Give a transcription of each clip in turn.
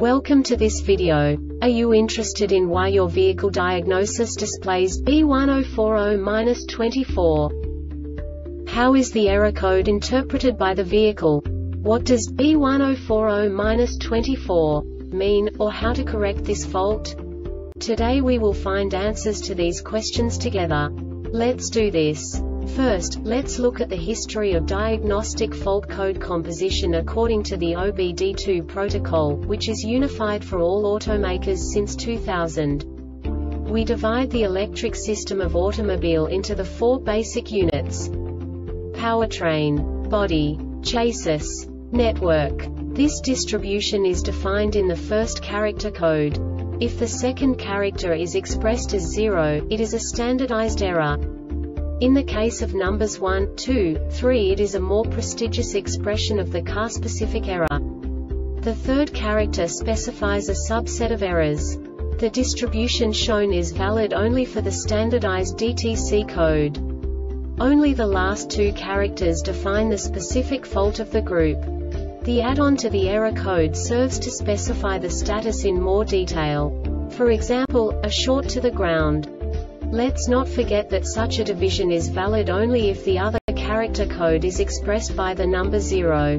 Welcome to this video. Are you interested in why your vehicle diagnosis displays B1040-24? How is the error code interpreted by the vehicle? What does B1040-24 mean, or how to correct this fault? Today we will find answers to these questions together. Let's do this. First, let's look at the history of diagnostic fault code composition according to the OBD2 protocol, which is unified for all automakers since 2000. We divide the electric system of automobile into the four basic units: powertrain, body, chassis, network. This distribution is defined in the first character code. If the second character is expressed as 0, it is a standardized error. In the case of numbers 1, 2, 3, it is a more prestigious expression of the car-specific error. The third character specifies a subset of errors. The distribution shown is valid only for the standardized DTC code. Only the last two characters define the specific fault of the group. The add-on to the error code serves to specify the status in more detail. For example, a short to the ground. Let's not forget that such a division is valid only if the other character code is expressed by the number 0.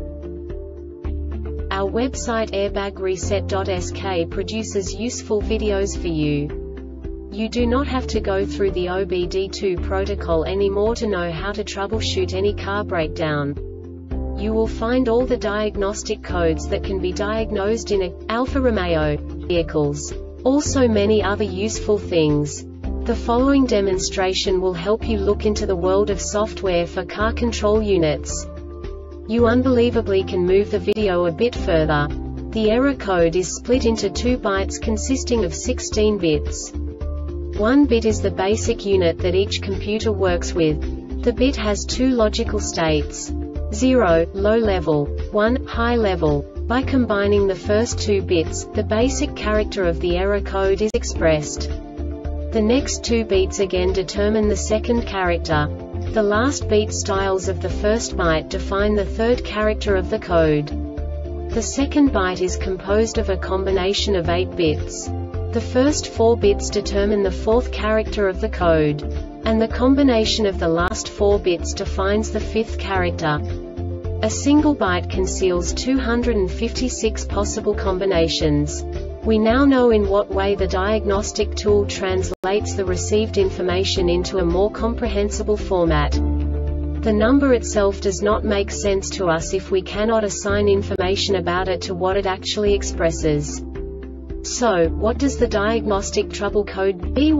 Our website airbagreset.sk produces useful videos for you. You do not have to go through the OBD2 protocol anymore to know how to troubleshoot any car breakdown. You will find all the diagnostic codes that can be diagnosed in Alfa Romeo vehicles. Also many other useful things. The following demonstration will help you look into the world of software for car control units. You unbelievably can move the video a bit further. The error code is split into 2 bytes consisting of 16 bits. 1 bit is the basic unit that each computer works with. The bit has 2 logical states: 0, low level, 1, high level. By combining the first 2 bits, the basic character of the error code is expressed. The next 2 beats again determine the second character. The last beat styles of the first byte define the third character of the code. The second byte is composed of a combination of 8 bits. The first 4 bits determine the fourth character of the code. And the combination of the last 4 bits defines the fifth character. A single byte conceals 256 possible combinations. We now know in what way the diagnostic tool translates the received information into a more comprehensible format. The number itself does not make sense to us if we cannot assign information about it to what it actually expresses. So, what does the diagnostic trouble code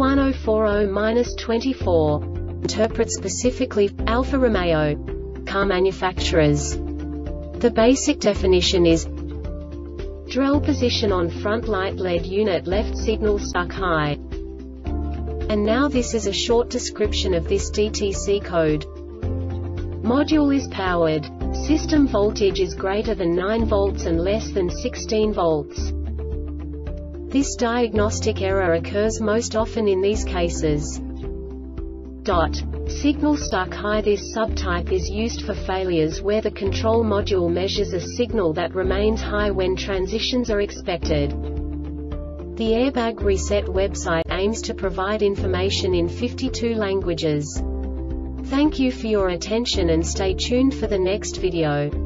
B1040-24 interpret specifically for Alfa Romeo car manufacturers? The basic definition is: Drell position on front light LED unit, left signal stuck high. And now this is a short description of this DTC code. Module is powered. System voltage is greater than 9 volts and less than 16 volts. This diagnostic error occurs most often in these cases. Signal stuck high. This subtype is used for failures where the control module measures a signal that remains high when transitions are expected. The Airbag Reset website aims to provide information in 52 languages. Thank you for your attention and stay tuned for the next video.